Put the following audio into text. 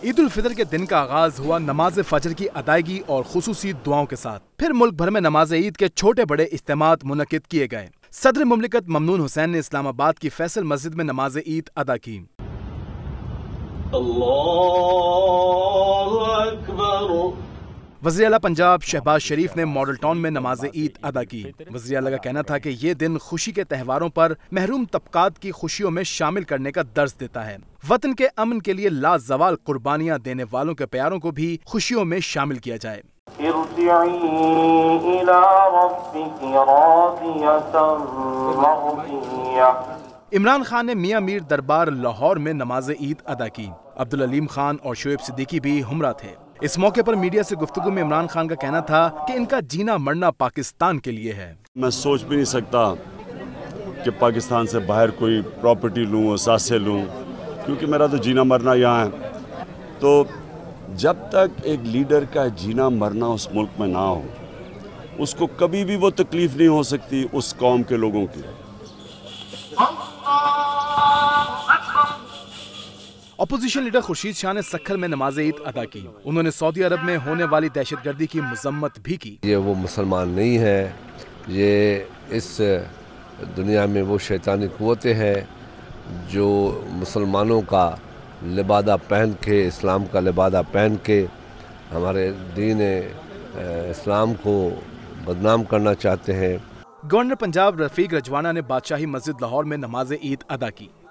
عید الفطر کے دن کا آغاز ہوا نماز فجر کی ادائیگی اور خصوصی دعاؤں کے ساتھ۔ پھر ملک بھر میں نماز عید کے چھوٹے بڑے اجتماعات منعقد کیے گئے۔ صدر مملکت ممنون حسین نے اسلام آباد کی فیصل مسجد میں نماز عید ادا کی۔ اللہ اکبر۔ وزیر اعلیٰ پنجاب شہباز شریف نے ماڈل ٹاؤن میں نماز عید ادا کی۔ وزیر اعلیٰ کا کہنا تھا کہ یہ دن خوشی کے تہواروں پر محروم طبقات کی خوشیوں میں شامل کرنے کا درس دیتا ہے۔ وطن کے امن کے لیے لازوال قربانیاں دینے والوں کے پیاروں کو بھی خوشیوں میں شامل کیا جائے۔ عمران خان نے میاں میر دربار لاہور میں نماز عید ادا کی۔ عبدالعلیم خان اور شعیب صدیقی بھی ہمراہ تھے۔ اس موقع پر میڈیا سے گفتگو میں عمران خان کا کہنا تھا کہ ان کا جینا مرنا پاکستان کے لیے ہے۔ میں سوچ بھی نہیں سکتا کہ پاکستان سے باہر کوئی پراپرٹی لوں، اثاثے لوں، کیونکہ میرا تو جینا مرنا یہاں ہے۔ تو جب تک ایک لیڈر کا جینا مرنا اس ملک میں نہ ہو، اس کو کبھی بھی وہ تکلیف نہیں ہو سکتی اس قوم کے لوگوں کی۔ اپوزیشن لیڈر خورشید شاہ نے سکھر میں نماز عید ادا کی۔ انہوں نے سعودی عرب میں ہونے والی دہشت گردی کی مذمت بھی کی۔ یہ وہ مسلمان نہیں ہے، یہ اس دنیا میں وہ شیطانی قوتیں ہیں جو مسلمانوں کا لبادہ پہن کے، اسلام کا لبادہ پہن کے ہمارے دین اسلام کو بدنام کرنا چاہتے ہیں۔ گورنر پنجاب رفیق رجوانہ نے بادشاہی مسجد لاہور میں نماز عید ادا کی۔